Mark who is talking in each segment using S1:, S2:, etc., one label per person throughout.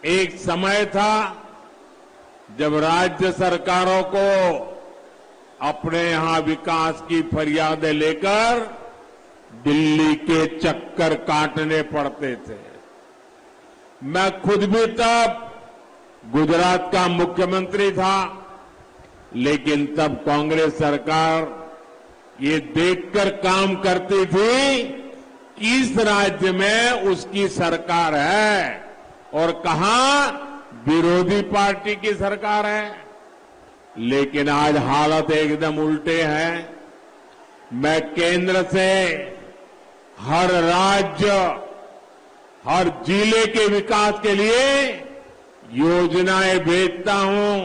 S1: एक समय था जब राज्य सरकारों को अपने यहां विकास की फरियादें लेकर दिल्ली के चक्कर काटने पड़ते थे। मैं खुद भी तब गुजरात का मुख्यमंत्री था, लेकिन तब कांग्रेस सरकार ये देखकर काम करती थी कि इस राज्य में उसकी सरकार है और कहां विरोधी पार्टी की सरकार है। लेकिन आज हालत एकदम उल्टे है। मैं केंद्र से हर राज्य, हर जिले के विकास के लिए योजनाएं भेजता हूं।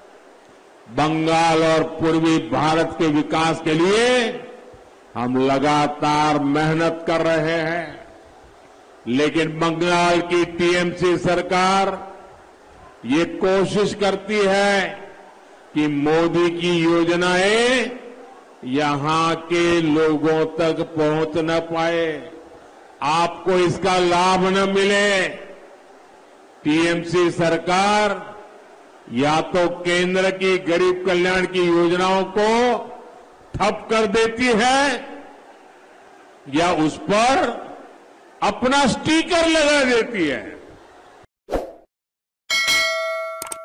S1: बंगाल और पूर्वी भारत के विकास के लिए हम लगातार मेहनत कर रहे हैं, लेकिन बंगाल की टीएमसी सरकार ये कोशिश करती है कि मोदी की योजनाएं यहां के लोगों तक पहुंच न पाए, आपको इसका लाभ न मिले। टीएमसी सरकार या तो केंद्र की गरीब कल्याण की योजनाओं को ठप कर देती है या उस पर अपना स्टिकर लगा देती है।